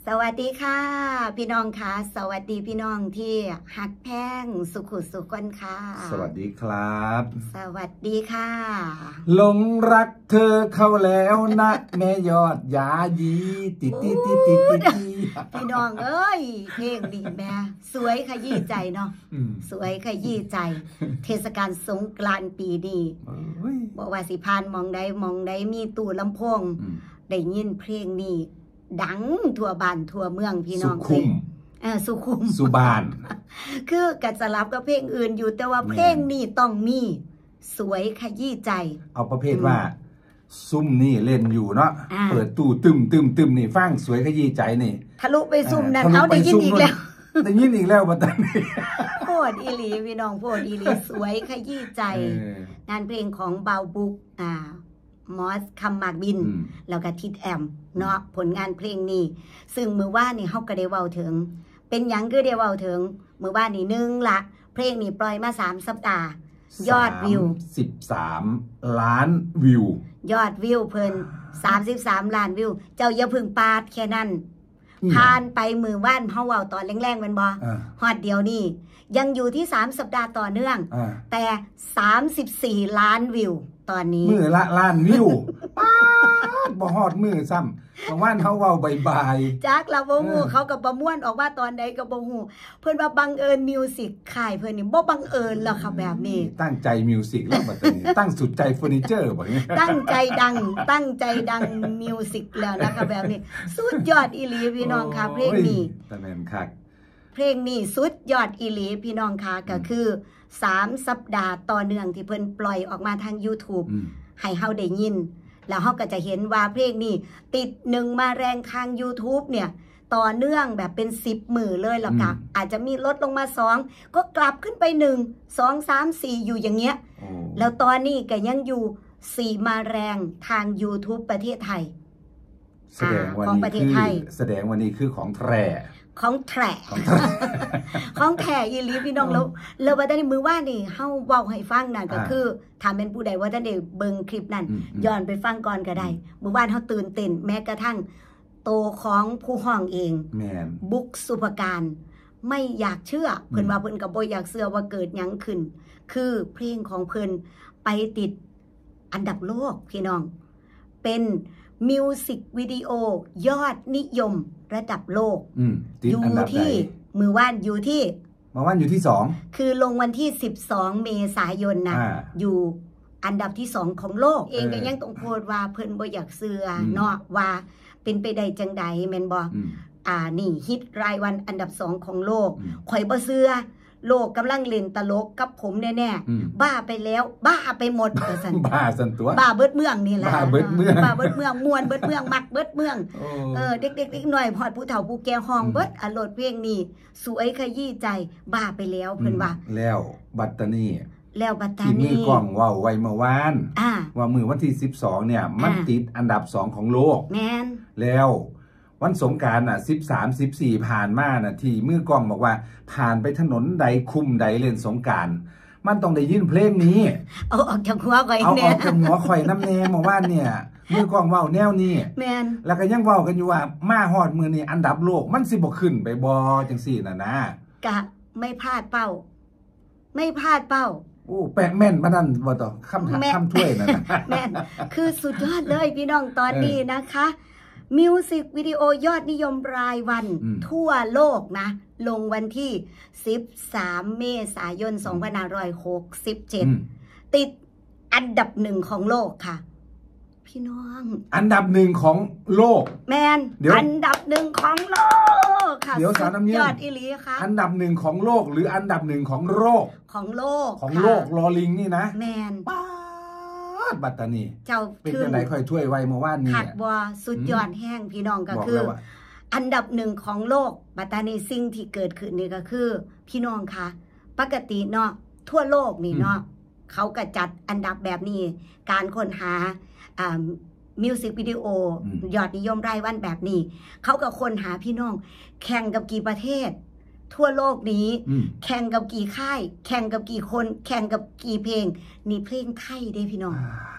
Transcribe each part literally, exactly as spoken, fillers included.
สวัสดีค่ะพี่น้องค่ะสวัสดีพี่น้องที่หักแพงสุขุสุขคนค่ะสวัสดีครับสวัสดีค่ะหลงรักเธอเข้าแล้วนะแม่ยอดยายีติดติดติดติดติดพี่น้องเอ้ยเพลงดีแม่สวยขยี้ใจเนาะสวยขยี้ใจเทศกาลสงกรานต์ปีนี้บอกว่าสิพานมองใดมองใดมีตู้ลำโพงได้ยินเพลงนี้ดังทั่วบ้านทั่วเมืองพี่น้องเลยเออสุขุมสุบานคือกัดสลับกับเพลงอื่นอยู่แต่ว่าเพลงนี้ต้องมีสวยขยี้ใจเอาประเภทว่าซุ่มนี่เล่นอยู่เนาะเปิดตู้ตึมตึมตึมนี่ฟังสวยขยี้ใจนี่ทะลุไปซุ่มนั่นเอาได้ยินอีกแล้วได้ยินอีกแล้วบัดนี้โพดอีหลีพี่น้องโพดอีหลีสวยขยี้ใจงานเพลงของเบาบุ๊กอ่ามอสคำหมากบินแล้วก็ทิดแอมเนาะผลงานเพลงนี้ซึ่งมือว่านี่เฮาก็ได้เว้าถึงเป็นหยังคือได้เว้าถึงมือว่านี่หนึ่งละเพลงนี้ปล่อยมาสามสัปดาห์ยอดวิวสิบสามล้านวิวยอดวิวเพิ่นสามสิบสามล้านวิวเจ้าอย่าพึ่งปาดแค่นั้นผ่านไปมือว่านเฮาเว้าตอนแรงๆแม่นบ่ฮอดเดียวนี่ยังอยู่ที่สามสัปดาห์ต่อเนื่องแต่สามสิบสี่ล้านวิวตอนนี้มือละล้านวิวป๊าดบ่ฮอดมือซ้ำบางวันเขาเว้าบ่ายๆจักละบ่ฮู้เขาก็ประมวลออกมาตอนใดก็บ่ฮู้เพิ่นว่าบังเอิญมิวสิกค่ายเพิ่นนี่บ่บังเอิญแล้วค่ะแบบนี้ตั้งใจมิวสิกแล้วบัดนี้ตั้งสุดใจเฟอร์นิเจอร์บ่นี้ตั้งใจดังตั้งใจดังมิวสิกแล้วนะคะแบบนี้สุดยอดอีหลีพี่น้องค่ะเพลงนี้ตะแม่นคักเพลงนี้สุดยอดอีหลีพี่น้องค่ะก็คือสามสัปดาห์ต่อเนื่องที่เพิ่นปล่อยออกมาทาง YouTube ให้เฮาได้ยินแล้วเฮาก็จะเห็นว่าเพลงนี้ติดหนึ่งมาแรงทาง YouTube เนี่ยต่อเนื่องแบบเป็นสิบมื้อเลยแล้วก็อาจจะมีลดลงมาสองก็กลับขึ้นไปหนึ่ง สอง สาม สี่อยู่อย่างเงี้ยแล้วตอนนี้ก็ยังอยู่สี่มาแรงทาง YouTube ประเทศไทยแสดงว่านี่คือแสดงว่านี่คือของแท้ของแท้ของแท้อีหลีพี่น้องแล้วแล้วว่าได้มือว่านี่เฮาเว้าให้ฟังนั่นก็คือถ้าเป็นผู้ใดว่าได้เบิ่งคลิปนั้นย้อนไปฟังก่อนก็ได้มื้อวานเฮาตื่นเต้นแม้กระทั่งโตของผู้ห้องเองแม่นบุ๊กสุภการไม่อยากเชื่อเพิ่นว่าเพิ่นก็บ่อยากเชื่อว่าเกิดหยังขึ้นคือเพลงของเพิ่นไปติดอันดับโลกพี่น้องเป็นมิวสิกวิดีโอยอดนิยมระดับโลกอยู่ที่มือว่านอยู่ที่มือว่านอยู่ที่สองคือลงวันที่สิบสองเมษายนนะอยู่อันดับที่สองของโลกเองก็ยังต้องโพดว่าเพิ่นบ่อยากเชื่อเนาะว่าเป็นไปได้จังใดแม่นบ่อ่านี่ฮิตรายวันอันดับสองของโลกข่อยบ่เชื่อโลกกำลังเล่นตลกกับผมแน่ๆบ้าไปแล้วบ้าไปหมดว่าซั่นบ้าซั่นตัวบ้าเบิดเมืองนี่แหละบ้าเบิดเมืองบ้าเบิดเมืองม่วนเบิดเมืองมักเบิดเมืองเออเด็กๆๆหน่อยพอดผู้เฒ่าผู้แก่ห้องเบิดอรรถเพลงนี้สวยขยี้ใจบ้าไปแล้วเพิ่นว่าแล้วบัดตานีแล้วบัดตานีที่มือกล้องเว้าไว้เมื่อวานว่ามื้อวันที่สิบสองเนี่ยมันติดอันดับสองของโลกแม่นแล้ววันสงกรานต์น่ะสิบสาม สิบสี่ผ่านมาน่ะที่มือกล้องบอกว่าผ่านไปถนนใดคุ้มใดเล่นสงกรานต์มันต้องได้ยินเพลงนี้เอาออกจากหัวข่อยเอาออกจากหัวข่อยน้ำแน่เมื่อวานเนี่ยมือกล้องเว้าแนวนี้แม่นแล้วก็ยังเว้ากันอยู่ว่ามาฮอดมื้อนี้อันดับโลกมันสิบ่ขึ้นไปบ่จังซี่น่ะนะกะไม่พลาดเป้าไม่พลาดเป้าโอ้แปะแม่นบ่นั่นบ่ต่อคำถามคำถ้วยนั่นน่ะแม่นคือสุดยอดเลยพี่น้องตอนนี้นะคะมิวสิกวิดีโอยอดนิยมรายวันทั่วโลกนะลงวันที่สิบสามเมษายนสองพันห้าร้อยหกสิบเจ็ดติดอันดับหนึ่งของโลกค่ะพี่น้องอันดับหนึ่งของโลกแมนอันดับหนึ่งของโลกค่ะเดี๋ยวสาวน้ำเงี้ยยอดอีหลีค่ะอันดับหนึ่งของโลกหรืออันดับหนึ่งของโลกของโลกของโลกลอลิงนี่นะแมนบัตตานีเจ้าเป็นจังได๋ค่อยถ้วยไว้เมื่อวานนี้ขัดบ่สุดยอดแห้งพี่น้องก็คืออันดับหนึ่งของโลกบัตตานีสิ่งที่เกิดขึ้นนี่ก็คือพี่น้องคะปกติเนาะทั่วโลกนี่เนาะเขาก็จัดอันดับแบบนี้การค้นหาอ่ามิวสิกวิดีโอยอดนิยมรายวันแบบนี้เขาก็ค้นหาพี่น้องแข่งกับกี่ประเทศทั่วโลกนี้แข่งกับกี่ค่ายแข่งกับกี่คนแข่งกับกี่เพลงนี่เพลงไทยได้พี่น้องป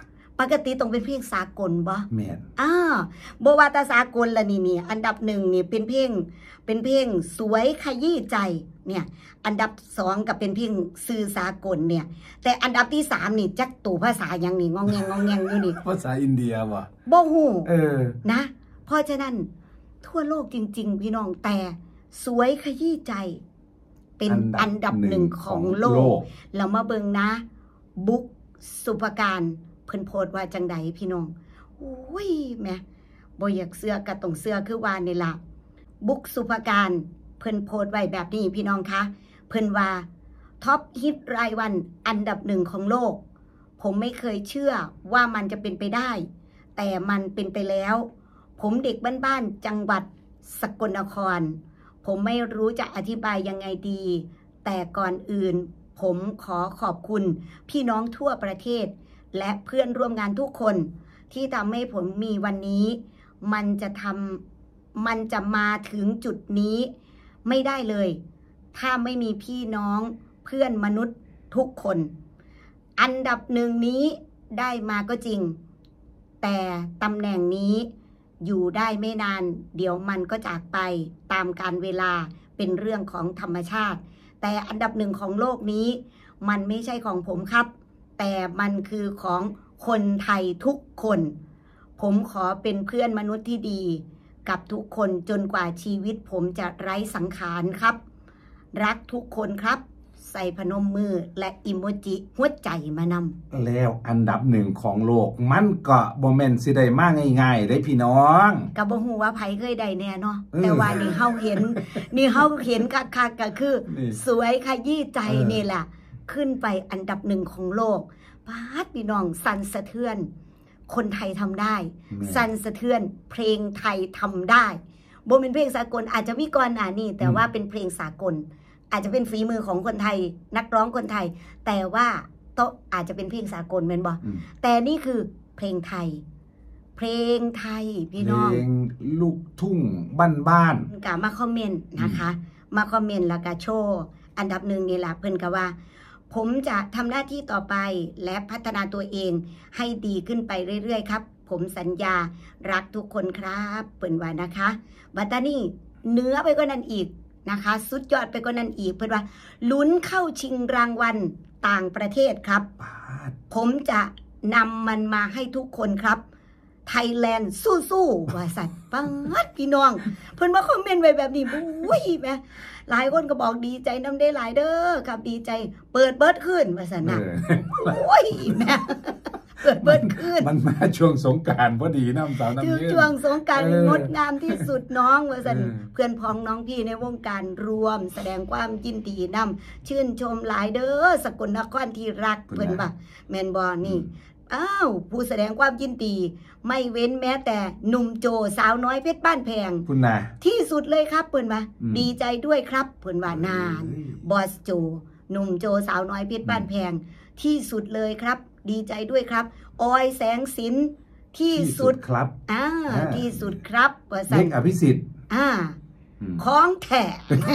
ปกติต้องเป็นเพลงสากลบ่แม่นอ้าบ่ว่าแต่สากลละนี่นี่อันดับหนึ่งนี่เป็นเพลงเป็นเพลงสวยขยี้ใจเนี่ยอันดับสองก็เป็นเพลงสื่อสากลเนี่ยแต่อันดับที่สามนี่จักตู่ภาษาหยังนี่งองแงงงองแงงอยู่นี่ภาษาอินเดียว่ะบ่ฮู้เออนะเพราะฉะนั้นทั่วโลกจริงๆพี่น้องแต่สวยขยี้ใจเป็นอันดับหนึ่งของโลกเรามาเบิ่งนะบุ๊กสุภการเพิ่นโพสต์ว่าจังใดพี่น้องโอ้ยแม่บ่อยากเสื้อก็ต้องเสื้อคือว่านี่ล่ะบุ๊กสุภการเพิ่นโพสต์ไว้แบบนี้พี่น้องคะเพิ่นว่าท็อปฮิตรายวันอันดับหนึ่งของโลกผมไม่เคยเชื่อว่ามันจะเป็นไปได้แต่มันเป็นไปแล้วผมเด็กบ้านๆจังหวัดสกลนครผมไม่รู้จะอธิบายยังไงดีแต่ก่อนอื่นผมขอขอบคุณพี่น้องทั่วประเทศและเพื่อนร่วมงานทุกคนที่ทำให้ผมมีวันนี้มันจะทำมันจะมาถึงจุดนี้ไม่ได้เลยถ้าไม่มีพี่น้องเพื่อนมนุษย์ทุกคนอันดับหนึ่งนี้ได้มาก็จริงแต่ตำแหน่งนี้อยู่ได้ไม่นานเดี๋ยวมันก็จากไปตามกาลเวลาเป็นเรื่องของธรรมชาติแต่อันดับหนึ่งของโลกนี้มันไม่ใช่ของผมครับแต่มันคือของคนไทยทุกคนผมขอเป็นเพื่อนมนุษย์ที่ดีกับทุกคนจนกว่าชีวิตผมจะไร้สังขารครับรักทุกคนครับใส่พนมมือและอิโมจิหัวใจมานำแล้วอันดับหนึ่งของโลกมันก็บ่แม่นสิได้มาง่ายๆได้พี่น้องก็บ่ฮู้ว่าไผเคยได้แน่เนาะแต่ว่านี่เฮาเห็นนี่เฮาเห็นคักๆก็คือสวยขยี้ใจนี่แหละขึ้นไปอันดับหนึ่งของโลกปาดพี่น้องสั่นสะเทือนคนไทยทำได้สั่นสะเทือนเพลงไทยทำได้บ่เป็นเพลงสากลอาจจะมีก่อนหน้านี้แต่ว่าเป็นเพลงสากลอาจจะเป็นฝีมือของคนไทยนักร้องคนไทยแต่ว่าโต๊ะอาจจะเป็นเพลงสากลแม่นบ่แต่นี่คือเพลงไทยเพลงไทยพี่น้องเพลงลูกทุ่งบ้านๆก็มาคอมเมนต์นะคะมาคอมเมนต์แล้วก็โชว์อันดับหนึ่งนี่แหละเพิ่นก็ว่าผมจะทำหน้าที่ต่อไปและพัฒนาตัวเองให้ดีขึ้นไปเรื่อยๆครับผมสัญญารักทุกคนครับเพิ่นว่านะคะบัดตานี้เนื้อไปกว่านั้นอีกนะคะสุดยอดไปกว่านั้นอีกเพื่อนว่าลุ้นเข้าชิงรางวัลต่างประเทศครับผมจะนำมันมาให้ทุกคนครับไทยแลนด์สู้ๆว่าสัตว์ปังฮัดพี่น้องเพื่อนมาคอมเมนต์ไว้แบบนี้อุ้ยแม่หลายคนก็บอกดีใจน้ำได้หลายเด้อครับดีใจเปิดเบิดขึ้นว่าสัตว์นะโอ้ยแม่เปิดเบิดขึ้นมันมาช่วงสงกรานต์พอดีน้ำสาวน้ำเย็นช่วงสงกรานต์งดงามที่สุดน้องว่าสันเพื่อนพ้องน้องพี่ในวงการรวมแสดงความยินดีนำชื่นชมหลายเด้อสกลนครที่รักเพื่อนบ่แมนบอนี่อ้าวผู้แสดงความยินดีไม่เว้นแม้แต่หนุ่มโจสาวน้อยเพชรบ้านแพงคุณนายที่สุดเลยครับเพื่อนบ่ดีใจด้วยครับเพื่อนว่านานบอสโจหนุ่มโจสาวน้อยเพชรบ้านแพงที่สุดเลยครับดีใจด้วยครับออยแสงสินที่สุดครับอ่าที่สุดครับเด็กอภิสิทธิ์อ่าของแท้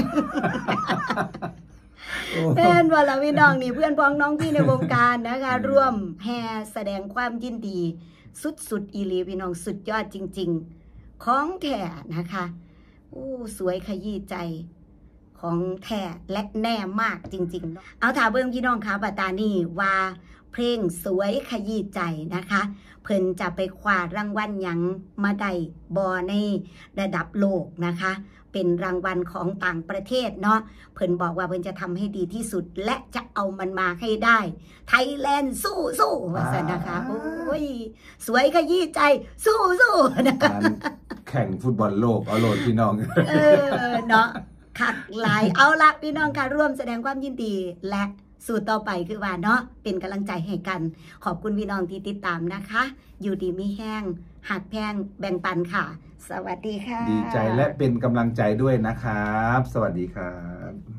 เป็นว่าละพี่น้องนี่เพื่อนพ้องน้องพี่ในวงการนะคะร่วมแห่แสดงความยินดีสุดๆอีหลีพี่น้องสุดยอดจริงๆของแท้นะคะอู้สวยขยี้ใจของแท้และแน่มากจริงๆเอาถามเบิ่งพี่น้องค่ะบัดตานี่ว่าเพลงสวยขยี้ใจนะคะเพิ่นจะไปคว้ารางวัลหยังมาได้บ่ในระดับโลกนะคะเป็นรางวัลของต่างประเทศเนาะเพิ่นบอกว่าเพิ่นจะทำให้ดีที่สุดและจะเอามันมาให้ได้ไทยแลนด์สู้สู้ว่าซั่นนะคะโอ้ยสวยขยี้ใจสู้สู้นะคะแข่งฟุตบอลโลกเอาโลดพี่น้องเออเนาะคักหลายเอาละพี่น้องค่ะร่วมแสดงความยินดีและสู่ต่อไปคือว่าเนาะเป็นกำลังใจให้กันขอบคุณพี่น้องที่ติดตามนะคะอยู่ดีมีแห้งหักแพงแบ่งปันค่ะสวัสดีค่ะดีใจและเป็นกำลังใจด้วยนะครับสวัสดีครับ